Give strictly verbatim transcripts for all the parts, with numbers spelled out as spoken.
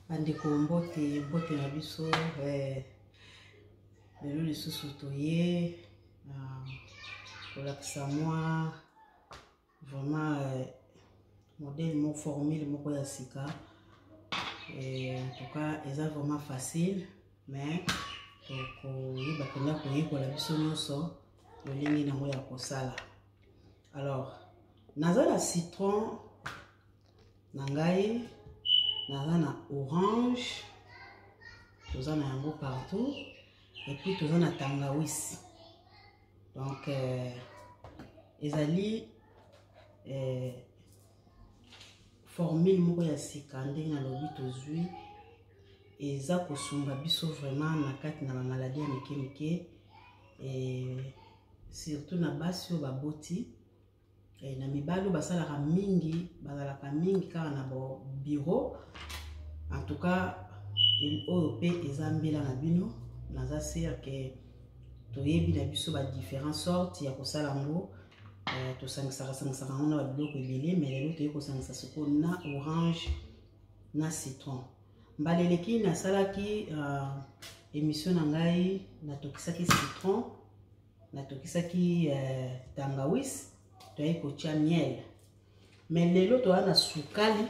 Bandeko mbote mbote na biso eh lelo lisusu toye kolakisa moi vraiment eh, modèle mo formule moko ya sika et en tout cas eza vraiment facile mais tokoyeba mpena koyekola biso nyonso lolenge nango ya kosala. Alors naza na citron na ngai, naza na orange, toza na yango partout, et puis toza na tangawizi. Donc euh, ezali euh, formule moko ya sika ndenge nalobi tozwi eza kosunga biso vraiment na kati na maladie ya mike mike, et surtout na basi oyo baboti et na mibalo basalaka mingi bazalaka mingi kaka na bo bureau. En tout cas oyo pe eza mbela na bino naza sûr que toyebi na biso ba différentes sortes ya kosala ngo eh, tosangisaka sangisaka ngo na biloko ebele, mais lelo toye kosangisa siko na orange na citron. Mbaleleki nasalaki uh, émission na ngai natokisaki citron, natokisaki uh, tangawizi, toye kotia miel. Mais lelo toza na sukali,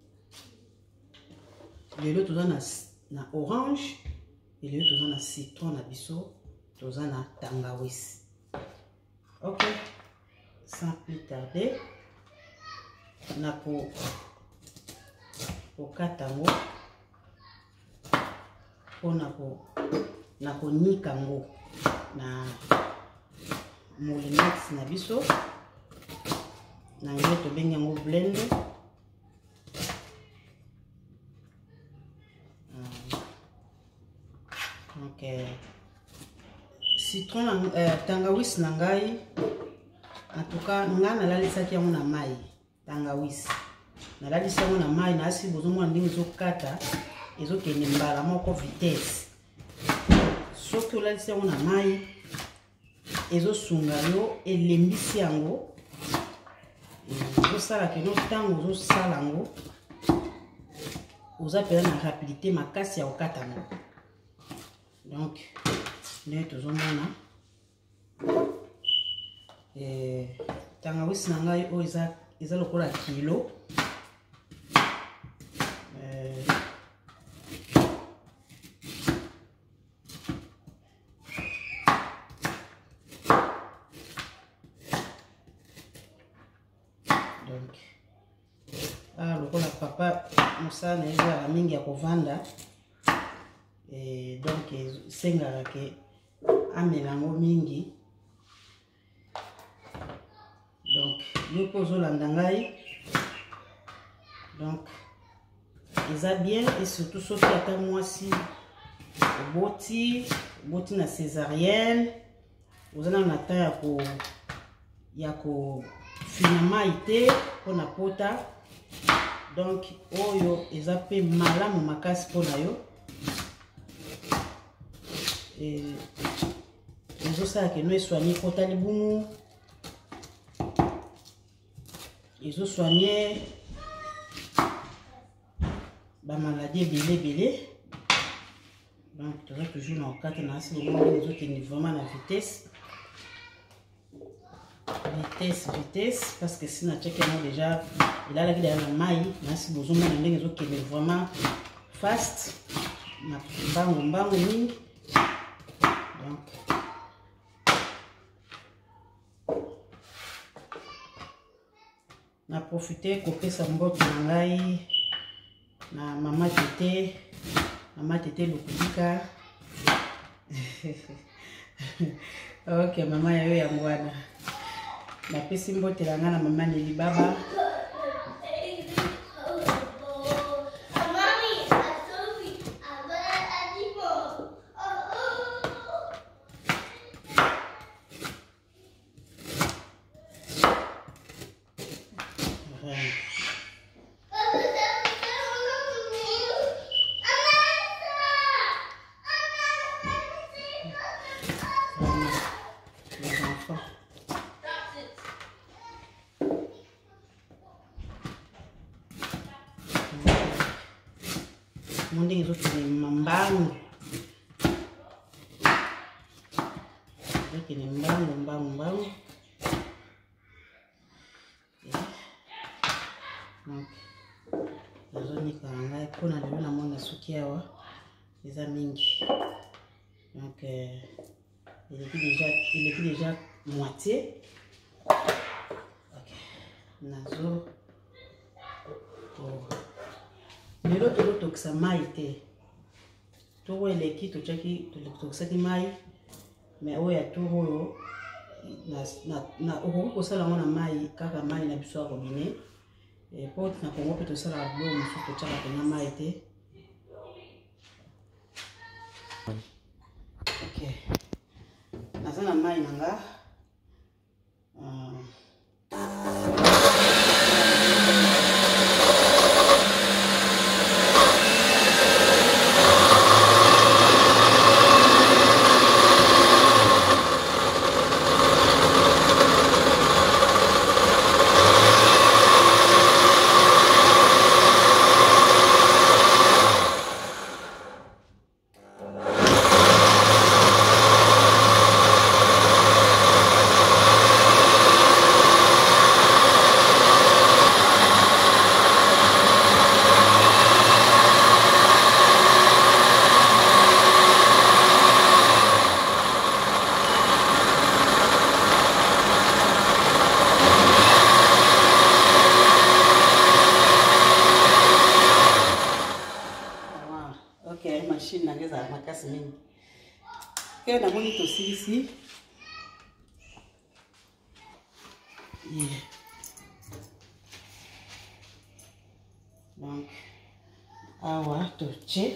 lelo toza na, na orange, et lelo toza na citron na biso, toza na tangawizi. Ok, sans plus tarder, na ko kokata ngo pona ko na ko nika ngo na moulinex na biso na ngelo to benga ngo blender. Donc euh, citron euh, tangawizi na ngai, en tout cas nga nalalisaki yango na mai. Tangawizi nalalisi yango na mai, na asi bozomona ndenge ezokata ezokende mbala moko vitesse. Soki olalisi yango na mai ezosunga yo elembisi yango, ezosala keno ntango ozosala yango oza pena na rapidité makasi ya kokata yango. Donc ndenge tozomona eh, tangawizi na ngai oyo eza, eza lokola kilo eh, donc ah, lokola papa mosala eza mingi ya kovanda. Et donc sengaka ke amela ngo mingi. Donc yo ko zolanda ngai, donc eza bien, et surtout soki ata mwasi oboti oboti na césarienne ozana na ta ya ko ya ko finalement ite pona pota. Donc oyo eza pe malamu makasi pona yo. Et les os que nous soignons contre les boumous, les os soignés, la maladie belé belé. Donc tu as toujours dans quatre ans, si les autres qui vraiment la vitesse, vitesse, vitesse, parce que si nous checkons déjà, il a la vie de la maille, mais si vous avez les autres qui vraiment fast, ma bango bango ni. Donc na profiter kopesa mbote na ngai na mama tete, mama tete Lukudika. Ok, mama yayo ya mwana na pesi mbote na nga na mama Neli Baba. Monde les autres les mambang. Donc les mbang, mbang, mbang. Donc la zone est quand même pour la lune à mon assoukiawa les amingi. Donc euh, il est déjà il est déjà moitié. Ok. Nazo. Oh. Mais l'autre l'autre que ça m'a été. Tout est l'équipe tout chaki tout ça qui m'a mais où est tout na na na au ko sala mona mai kaka mai na biso a robinet et pour na ko mopeto sala blo musu ko chaka ko na mai te. Ok. Na sana mai nanga machine nangeza makasi mingi. Ke na moni tosi ici. Yeah. Donc awa toche.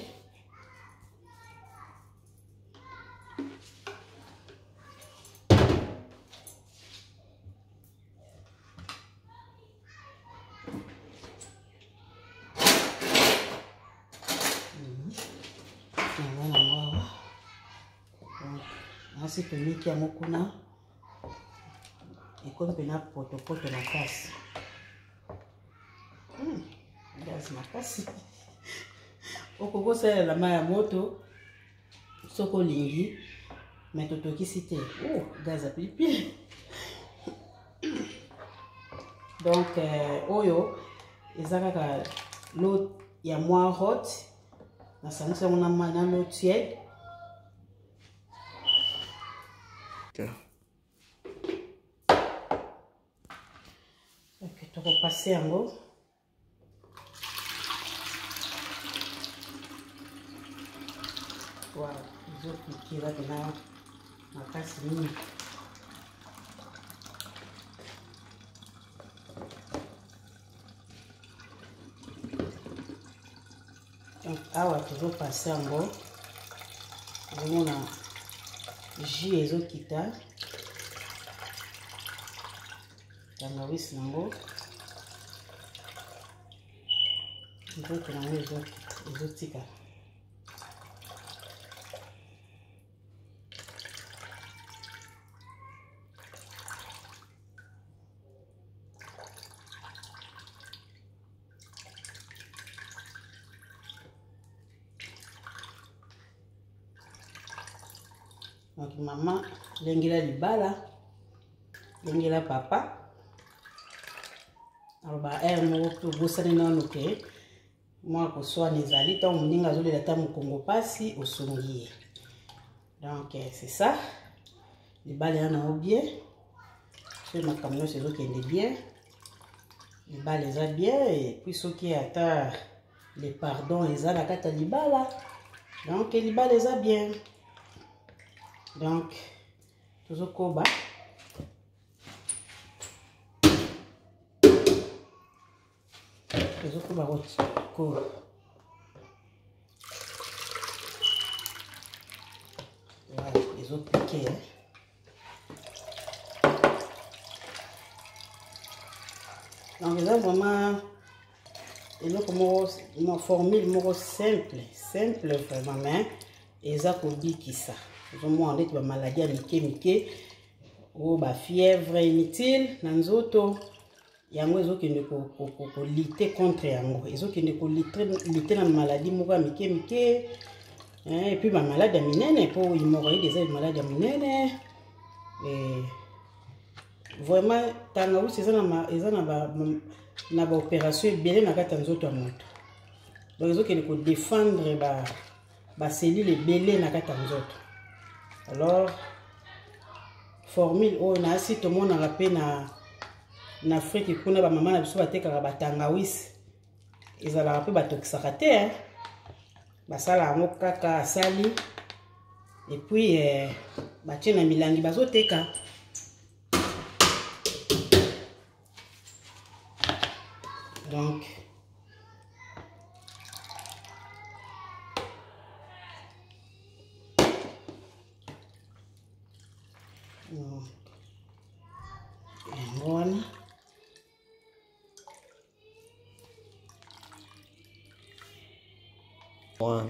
Asi tumiki ya mokuna ikono pena poto poto na kasi. Hmm, gaz na kasi. Okoko sala la maya moto soko lingi metoto kisite. Oh, gaz a pipi. Donc euh, oyo ezaka ka l'eau ya moins hot na sanisa mona mana l'eau tiède. Ok, tu vas passer en haut. Voilà, les autres qui vont venir ma casse mini. Donc, ah ouais, toujours passer en haut. On a J les autres qui t'a. Tangawizi nango ndoto nango ezotika. Donc maman lengela libala lengela papa. Alors bah elle mo to bosani nanu ke moi ko so nezali ta muninga zo lela ta mukongo pasi osongi. Donc c'est ça. Les balles en ont bien. Sur ma camion c'est zo kende bien. Les balles les a bien et puis ce qui atteint les pardons les a la kata libala. Donc les balles les a bien. Donc toujours koba. Les autres barottes cool. Voilà, les autres piquets. Hein. Donc là vraiment, ils ont comme une formule more simple, simple vraiment, mais ils ont pour dire qui ça. Ils ont demandé que la maladie à Mickey Mickey ou la fièvre inutile, nanzoto. yango ezokende kolite contre yango, ezokende kolite na maladie moko ya mike mike, et puis bamalade ya minene mpo hémorroïde eza malade ya minene. Vraiment tangawisi eza na baopération ebele na kati ya nzoto ya moto, donc ezokende kodéfendre baselile ebele na kati ya nzoto. Alors formule oyo naasi tomonaka mpe na na Afrique kuna bamama na biso batekaka batangawisi ezalaka mpe batokisaka te, basala yango kaka asali et puis batie na milangi bazoteka. Donc voilà. One.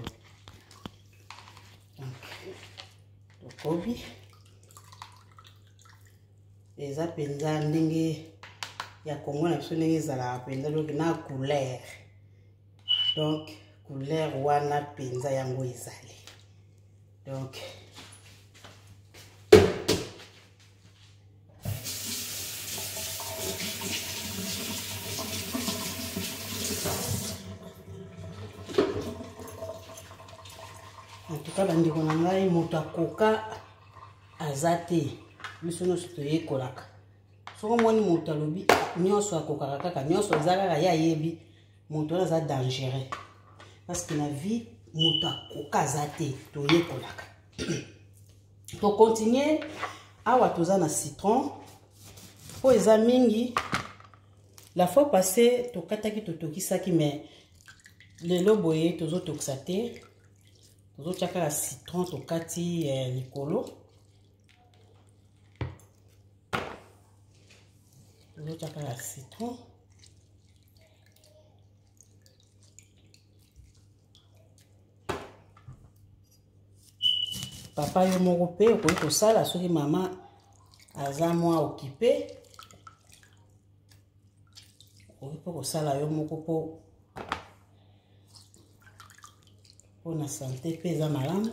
Tokobi eza penza ndenge ya Congo na biso ndenge ezalaka penza na couleur, donc couleur wana penza yango ezali. Donc en tout cas bandeko na ngai moto akoka aza te, biso nyonso toyekolaka. Soko moni moto alobi nyonso akokaka kaka nyonso eza kaka ye ayebi, moto wana aza dangereux, parce que na vie moto akoka aza te, toyekolaka. Tokontinue awa toza na citron po eza mingi. La fois passée tokataki totokisaki, mais lelo boye tozotokisa te, tozotiaka la citron tokati eh, likolo. Tozotiaka la citron. Papa yo moko pe okoki kosala soki mama aza mwa occupé, okoki mpe kosala yo moko po pour la santé pesa malamu.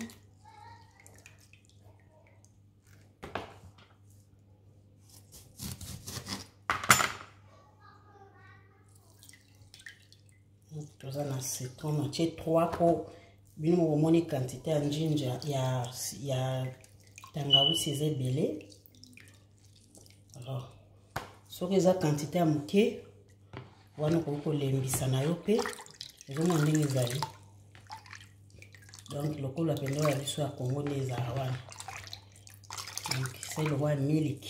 Toza na citron na tie trois po bino mo moni quantité ya ginger ya ya tangawisi eza ebele. Alors soki eza quantité ya moke wana okoki kolembisa na yo mpe ezomona ndenge ezali. Donc lokola pendo ya biso ya Congo nde ezala wana. Donc c'est le roi milk.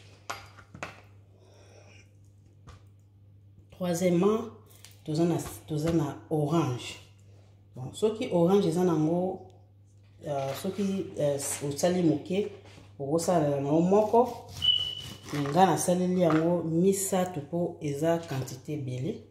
Troisièmement, toza na toza na orange. Bon, soki orange eza nango uh, soki uh, osali moke okosala na moko, nga nasaleli yango misato po eza quantité ebele.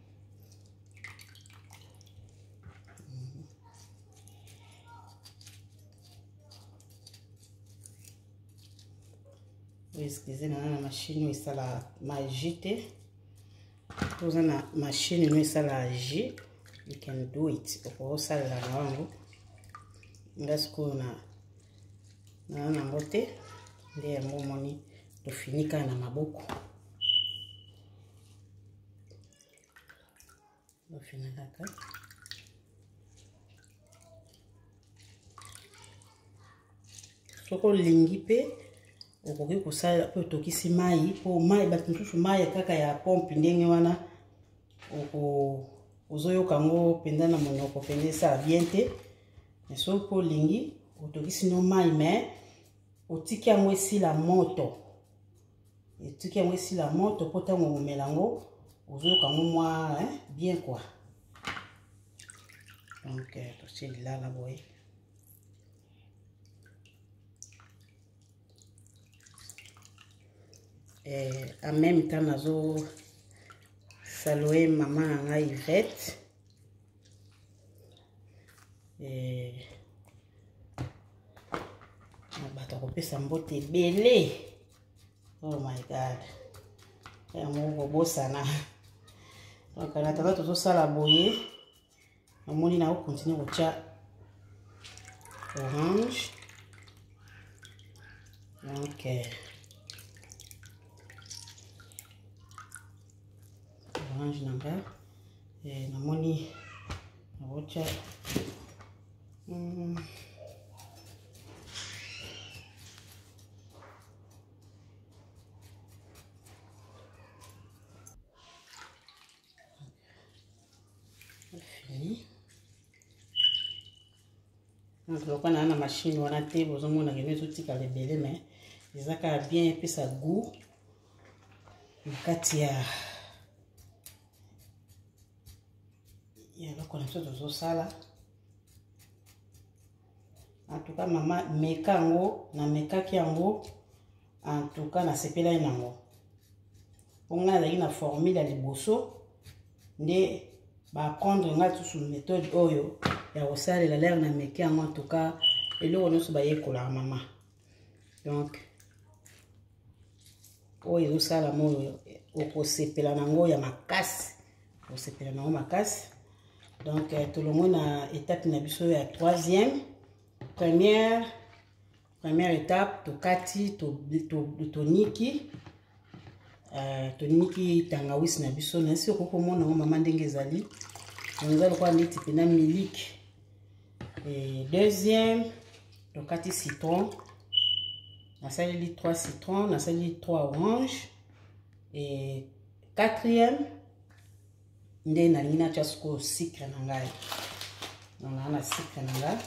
Excusez moi la machine où ça la magite. Vous avez la machine où ça la agi. You can do it. Pour ça la langue. Parce qu'on a na na moté. Nde mo moni to finika na maboko. To finika ka. Soko lingi pe okoki kosala po tokisi mai po mai bato mosusu mai kaka ya pompe ndenge wana oko ozoyoka ngo penda na monoko pende esala bien te. Mais so po lingi otokisi no mai mais otiki yango esila moto, otiki yango esila moto po ntango omela yango ozoyoka ngo mwa hein, bien quoi. Donc totie lilala boye. Et en même temps nazo saluer maman nanga Yvette et bato kopesa mbote belé. Oh my god, ya mo bosana. Donc en attendant tout ça la boyer, on va continuer au chat orange. Donc orange nanga et na moni au chat. Mm. Fini. Donc le on a la machine on a té besoin on a gagné tout petit calé belé mais ils a qu'à bien puis ça goût. Le katia. Il y a la connaissance de ça là. En tout cas maman meka ngo na meka ki yango en tout cas na sepela yango. On a la formule à liboso ndé ba apprendre nga tout sur méthode oyo ya osala la l'air na meka en tout cas et là on se ba yekola maman. Donc oyo osala mo o sepela nango ya makasi o sepela nango makasi. Donc tout le monde a étape na biso ya troisième. Première, première étape, to kati, to, to, to niki, euh, to niki tangawis na biso, na si okoko mona ngo maman ndenge ezali, on a le quoi neti pena milik. Et deuxième, to kati citron, na sali trois citrons, na sali trois oranges. Et quatrième, nde na lina chasko sucre na ngai. On a la sucre na ngai.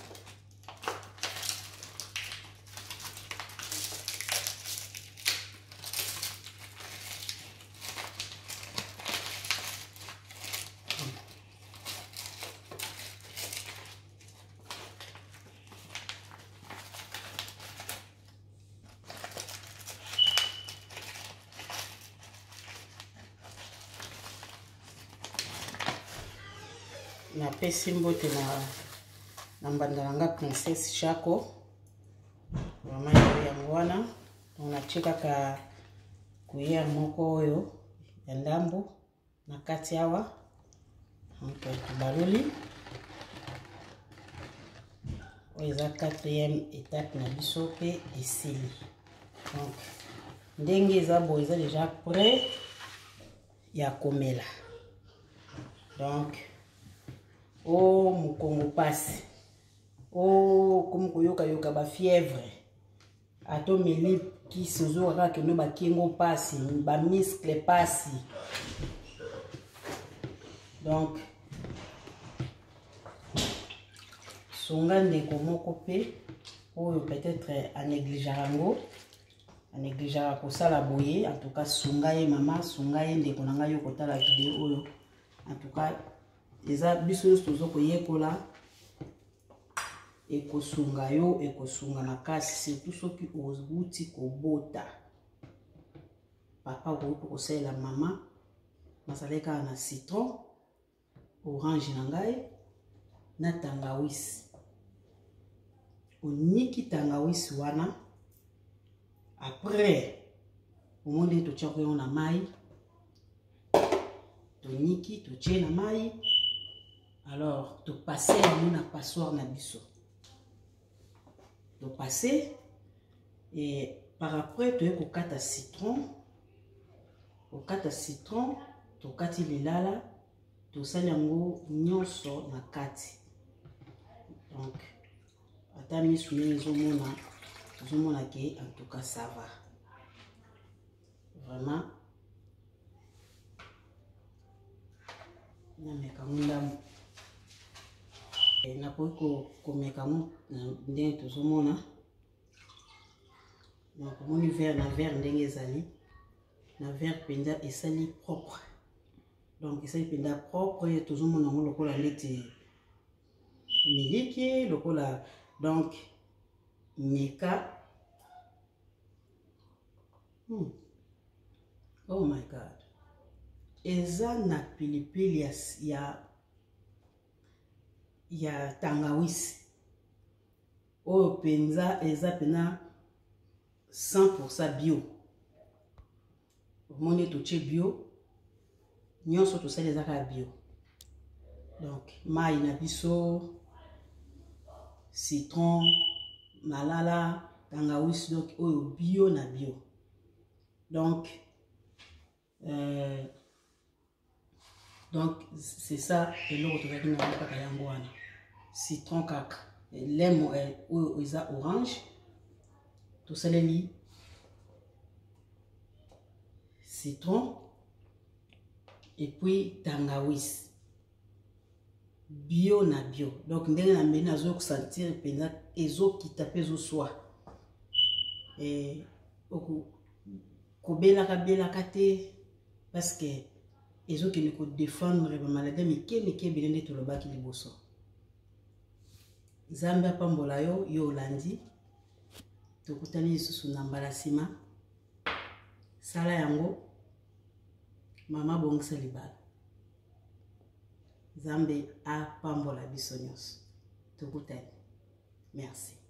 Na pesi mbote na na mbandalanga princesse Chako mama ya mwana on a cheka ka kuya moko oyo ya ndambo na kati awa donc baloli oyo za quatrième étape na biso pe esili. Donc ndenge eza bo eza déjà prêt ya komela. Donc oh mukongo passe oh comme koyoka yoka ba fièvre ato meli ki sozo ka ke no ba kingo passe ba muscle passe. Donc songa ndeko moko pe oyo peut-être à négliger yango à négliger ko sala boye. En tout cas songa ye maman songa ye ndeko nanga yo kotala vidéo oyo. En tout cas eza biso tozo koyekola ekosunga yo ekosunga makasi surtout soki ozuti kobota papa ko kosela mama masaleka na citron orange na ngai na tangawisi oniki tangawisi wana après au monde to tchoko na mai to niki to tche na mai. Alors, tu passes à passoire na biso. Tu passes et par après tu es au kata citron. Au kata citron, tu kati lilala, tu salango nyonso na kati. Donc, atami souni zomona, zomona ke en tout cas ça va. Vraiment. Na mekamunda na poko komeka mo ndenge tozomona. Donc moni verre na verre ndenge ezali na verre penda esali propre. Donc esali penda propre et tozomona ngo lokola leti miliki lokola. Donc meka hmm. Oh my god, eza na pilipili ya ya ya tangawisi oyo penza eza pena cent pour cent bio. omoni totie bio nyonso tosali ezaka bio. Donc mai na biso, citron, malala, tangawizi, donc oyo bio na bio. Donc euh, donc c'est ça eloko tozalaki na kaka yango wana. Citron kaka, lemo oyo eza orange, tosaleli citron et puis tangawizi bio na bio. Donc ndenge na mbeni nazo sentir penza ezo kita pezo soi et oku kobela ka bela kate parce que ezo ki ko défendre ba maladie mike mike bilende to lobaki liboso. Nzambe apambola yo yo olandi tokutani lisusu na mbala sima sala yango mama bongisa libala. Nzambe apambola biso nyonso tokutani. Merci.